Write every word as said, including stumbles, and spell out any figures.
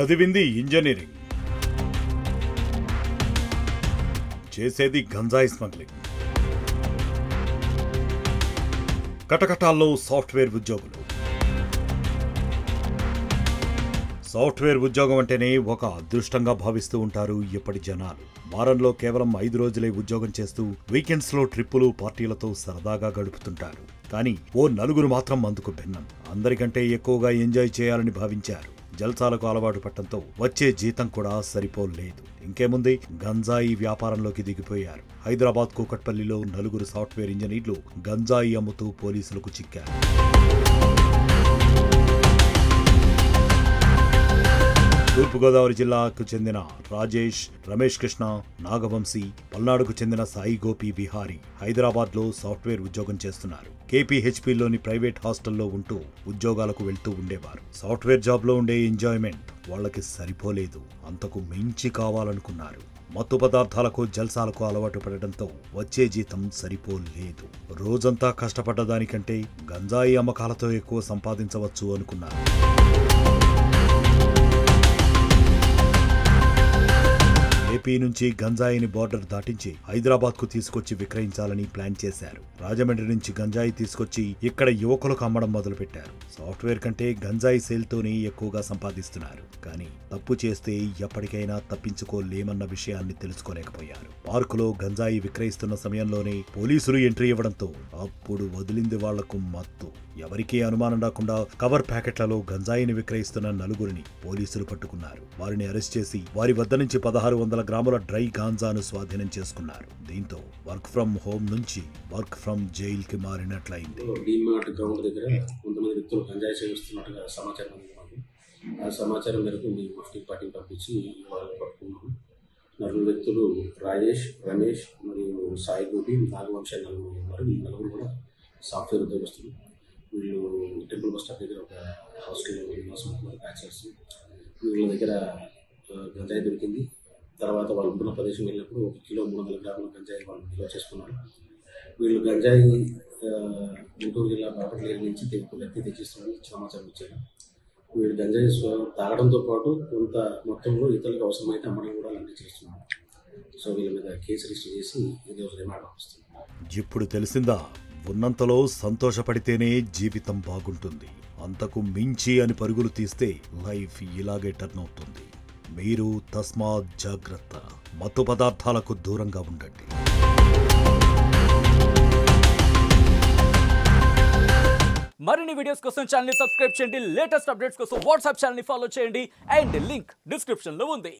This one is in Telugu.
చదివింది ఇంజనీరింగ్, చేసేది గంజాయి స్మగ్లింగ్. కటకటాల్లో సాఫ్ట్వేర్ ఉద్యోగులు. సాఫ్ట్వేర్ ఉద్యోగం అంటేనే ఒక అదృష్టంగా భావిస్తూ ఉంటారు ఇప్పటి జనాలు. వారంలో కేవలం ఐదు రోజులే ఉద్యోగం చేస్తూ వీకెండ్స్ లో ట్రిప్పులు పార్టీలతో సరదాగా గడుపుతుంటారు. కానీ ఓ నలుగురు మాత్రం అందుకు భిన్నం. అందరికంటే ఎక్కువగా ఎంజాయ్ చేయాలని భావించారు. జల్సాలకు అలవాటు పట్టడంతో వచ్చే జీతం కూడా సరిపోలేదు. ఇంకేముంది, గంజాయి వ్యాపారంలోకి దిగిపోయారు. హైదరాబాద్ కూకట్పల్లిలో నలుగురు సాఫ్ట్వేర్ ఇంజనీర్లు గంజాయి అమ్ముతూ పోలీసులకు చిక్కారు. తూర్పుగోదావరి జిల్లాకు చెందిన రాజేష్, రమేష్ కృష్ణ, నాగవంశీ, పల్నాడుకు చెందిన సాయి గోపి విహారీ హైదరాబాద్ లో సాఫ్ట్వేర్ ఉద్యోగం చేస్తున్నారు. కేపీహెచ్పీలోని ప్రైవేట్ హాస్టల్లో ఉంటూ ఉద్యోగాలకు వెళ్తూ ఉండేవారు. సాఫ్ట్వేర్ జాబ్ లో ఉండే ఎంజాయ్మెంట్ వాళ్లకి సరిపోలేదు. అంతకు మించి కావాలనుకున్నారు. మత్తు పదార్థాలకు, జల్సాలకు అలవాటు పడడంతో వచ్చే జీతం సరిపోలేదు. రోజంతా కష్టపడ్డ దానికంటే గంజాయి అమ్మకాలతో ఎక్కువ సంపాదించవచ్చు అనుకున్నారు. ఏపీ నుంచి గంజాయిని బోర్డర్ దాటించి హైదరాబాద్ కు తీసుకొచ్చి విక్రయించాలని ప్లాన్ చేశారు. రాజమండ్రి నుంచి గంజాయి తీసుకొచ్చి ఇక్కడ యువకులకు అమ్మడం మొదలుపెట్టారు. సాఫ్ట్వేర్ కంటే గంజాయి సేల్తోనే ఎక్కువగా సంపాదిస్తున్నారు. కానీ తప్పు చేస్తే ఎప్పటికైనా తప్పించుకోలేమన్న విషయాన్ని తెలుసుకోలేకపోయారు. పార్కులో గంజాయి విక్రయిస్తున్న సమయంలోనే పోలీసులు ఎంట్రీ ఇవ్వడంతో అప్పుడు వదిలింది వాళ్లకు మత్తు. ఎవరికీ అనుమానం రాకుండా కవర్ ప్యాకెట్లలో గంజాయిని విక్రయిస్తున్న నలుగురిని పోలీసులు పట్టుకున్నారు. వారిని అరెస్ట్ చేసి వారి వద్ద నుంచి పదహారు వందల గ్రాముల డ్రై గాంజాను స్వాధీనం చేసుకున్నారు. దీంతో వర్క్ ఫ్రం హోమ్ నుంచి వర్క్ ఫ్రం జైల్ కి మారినట్లయింది. కొంతమంది వ్యక్తులు గంజాయి సేవిస్తున్నట్టుగా సమాచారం అందింది. ఆ సమాచారం మేరకు మేము మఫ్టీ పార్టీ పంపించి వాళ్ళని పట్టుకున్నాము. నలుగురు వ్యక్తులు రాజేష్, రమేష్ మరియు సాయి గోపి, నాగవంశ నలుగురు ఉన్నారు. ఈ నలుగురు కూడా సాఫ్ట్వేర్ ఉద్యోగస్తులు. వీళ్ళు టెంపుల్ బస్ స్టాప్ దగ్గర ఒక హాస్టల్లో నివాసం బ్యాచలర్స్. వీళ్ళ దగ్గర గంజాయి దొరికింది. తర్వాత వాళ్ళు ఉంటున్న ప్రదేశం వెళ్ళినప్పుడు ఒక కిలో మూడు వందల గ్రాముల గంజాయి వాళ్ళు నిల్వ చేసుకున్నారు. వీళ్ళు గంజాయి గుంటూరు జిల్లా బాపట్ల నుంచి ఎత్తి తెచ్చిస్తున్నారని సమాచారం ఇచ్చారు. వీళ్ళు గంజాయి తాగడంతో పాటు కొంత మొత్తంలో ఇతరులకు అవసరమైతే అమ్మడం కూడా అలాంటి చేస్తున్నారు. సో వీళ్ళ మీద కేసు రిజిస్టర్ చేసి ఈరోజు రిమాండ్ పంపిస్తున్నారు. ఇప్పుడు తెలిసిందా, ఉన్నంతలో సంతోషపడితేనే జీవితం బాగుంటుంది, అంతకు మించి అని పరుగులు తీస్తే లైఫ్ ఇలాగే టర్న్ అవుతుంది. మీరు తస్మాత్ జాగ్రత్త. మత్తు పదార్థాలకు దూరంగా ఉండండి. మరిన్ని వీడియోస్ కోసం ఛానల్ ని సబ్స్క్రైబ్ చేయండి. లేటెస్ట్ అప్డేట్స్ కోసం వాట్సాప్ ఛానల్ ని ఫాలో చేయండి. అండ్ లింక్ డిస్క్రిప్షన్ లో ఉంది.